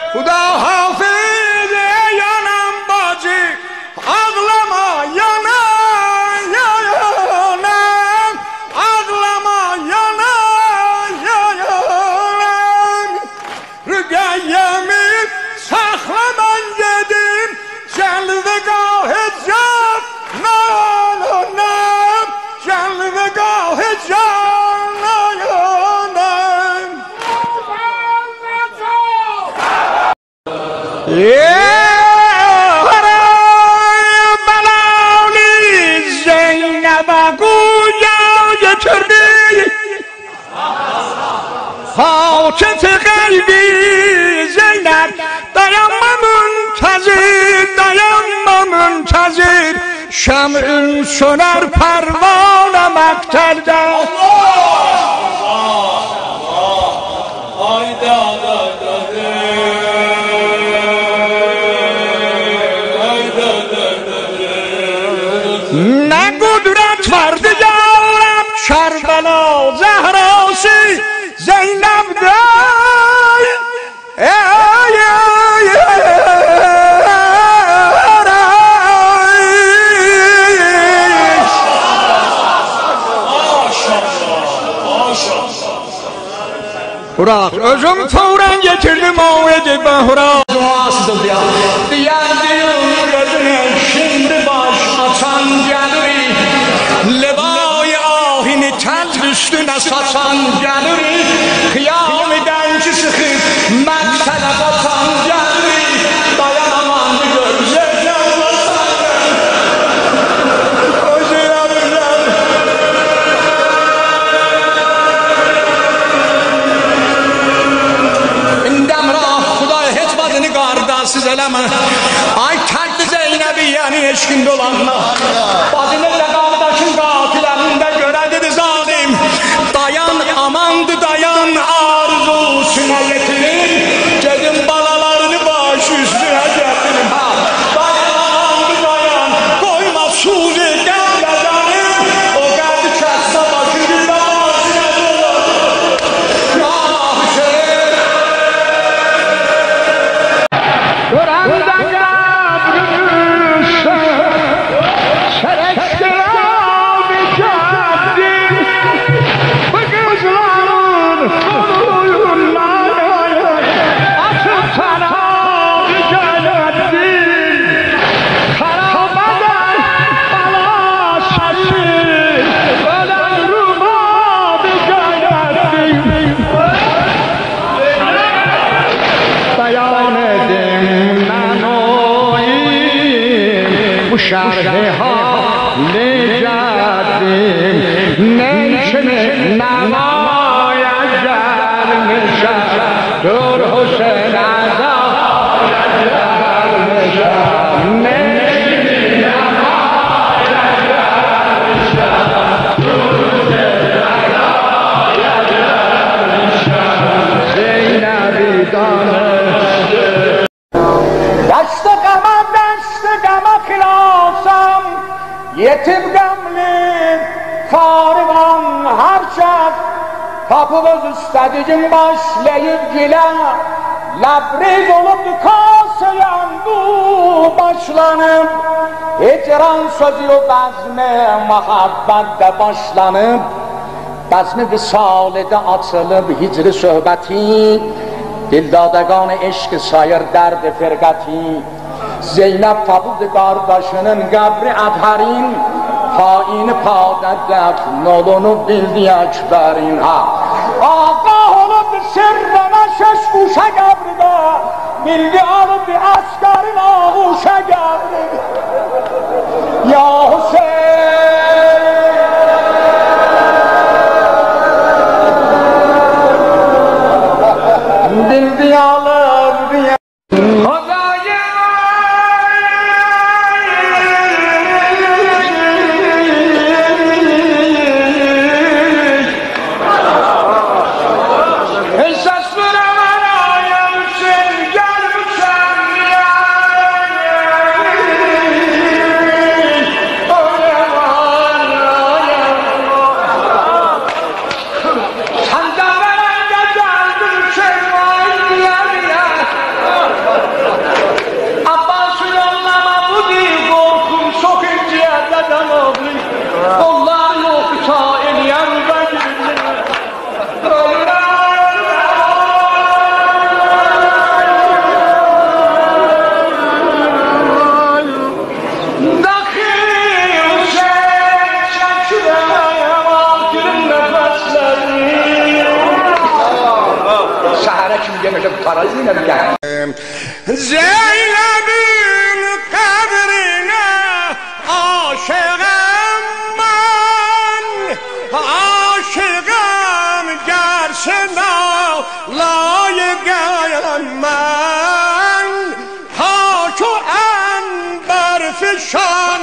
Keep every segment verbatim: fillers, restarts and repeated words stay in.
خدا حافظ یانم باجی عقلما یانم یانم عقلما یانم یانم رگایمی سخلمان گدیم جلوگاه جانانم جلوگاه جانانم بلالی زینب گویا کردی حاکت قلبی زینب dayanma منتظر dayanma منتظر شمعın söner pervane mekterde ne kudret vardı yârem Kerbela Zehrası Zeynep'de ey ey ey Burak, özüm fevren getirdim o edip ben Burak. Duasızdır ya. Diyen diyor gözüne şimdi baş açan gelir. Levay ahini tel üstüne saçan gelir. Kıyam denci sıkıp mektele batan gelir. Dayanamam gözlerine batan Siz eleme ay terdi Zeynep'i yani eşkin dolanma Badin'le kardeşin katillerinde göre dedi zalim dayan amandı dayan arzusuna yetirin dedim balalarını baş üstüne getirin ha dayan amandı dayan koyma suzi gelmeden o geldi kesse başı bir namazına dolar ya Hüseyin Gören'den yapmışsın Çerektir abi kendin Bu kızların koluyundan Açıp sana abi geldin Karameden bana şaşır Ölerim abi geldin Dayan edin شرح حال جدیم نیشمی نماید جرم شد دور حسین عذاب جرم شد نیشمی نماید جرم شد دور حسین عذاب جرم شد زینبی دانه دست قمر دست قمر خلاصم yetim gamlim karvan her şab kapımız istediğim başlayıp gile labriz olup kasayan bu başlanıp hicran sözü o bezme muhabbette başlanıp bezmi visalede açılıp hicri söhbeti dildadagane eşk sayır derdi firgati Zeynep tabud kardeşinin kabri adharin haini padet nolunu bildi ekberin ha Ağah olup sirrine şeş kuşa kabride bildi alıp bir askerin ağuşa kabri Ya Hüseyin bildi alır diye Oh همه چی میگه میشه کارایی نمیگه زینبین قبرینه عاشقم من عاشقم گر شنا لایگم من پاک و عنبر فشان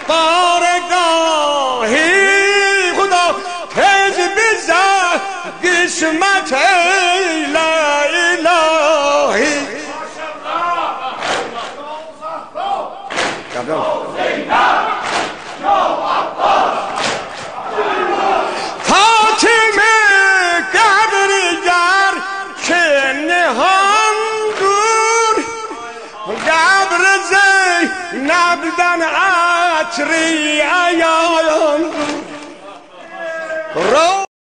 بارگاهی خدا تیز بزن قسمت الهی فاطمه قبرگر که نهان دور قبر زینب دن عطری ایان